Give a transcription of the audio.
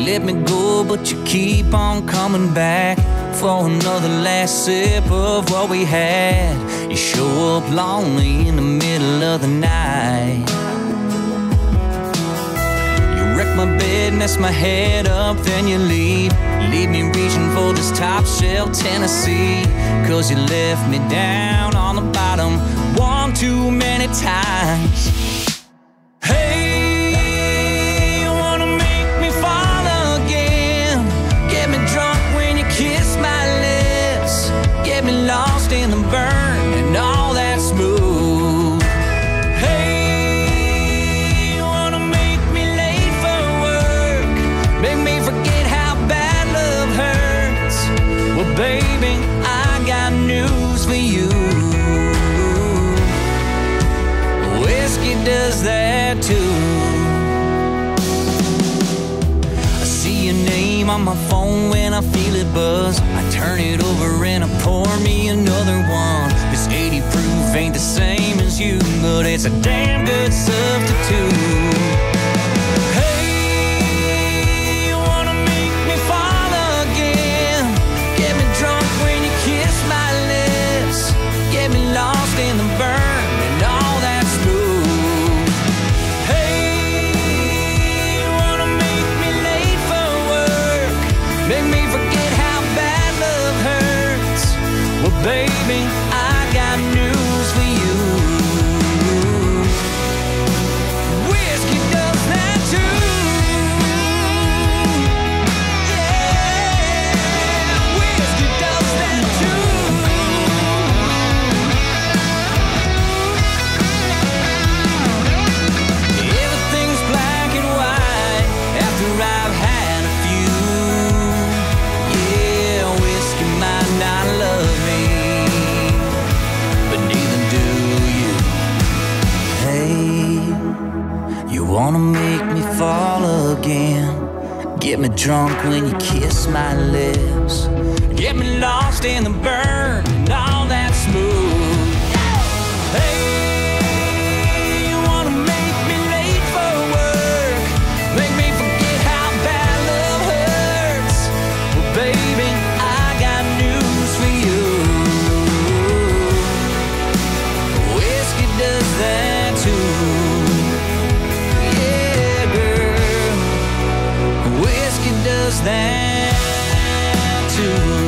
let me go, but you keep on coming back for another last sip of what we had. You show up lonely in the middle of the night. You wreck my bed, mess my head up, then you leave. Leave me reaching for this top shelf Tennessee, 'cause you left me down on the bottom one too many times. Hey, you wanna make me fall again? Get me drunk when you kiss my lips. Get me lost in the burn and all that smooth. Hey, you wanna make me late for work? Make me forget how bad love hurts. Well, baby, I got news for you. Whiskey does that too. I see your name on my phone when I feel it buzz. I turn it over and I pour me another one. This 80 proof ain't the same as you, but it's a damn good substitute. Hey, you wanna make me fall again? Get me drunk when you kiss my lips. Get me lost in the burn and all that smooth. Hey, you wanna make me late for work? Make me forget how bad love hurts. Well, baby, I got news for you. Whiskey does that too. Yeah, whiskey does that too. Everything's black and white after I've had a few. Yeah, whiskey might not love me, but neither do you. Hey, you wanna make me fall again? Get me drunk when you kiss my lips. Get me lost in the burn and all that smooth. Hey, you wanna make me late for work? Make me forget how bad love hurts. Well, baby, I got news for you. Whiskey does that too. Yeah, girl, whiskey does that too.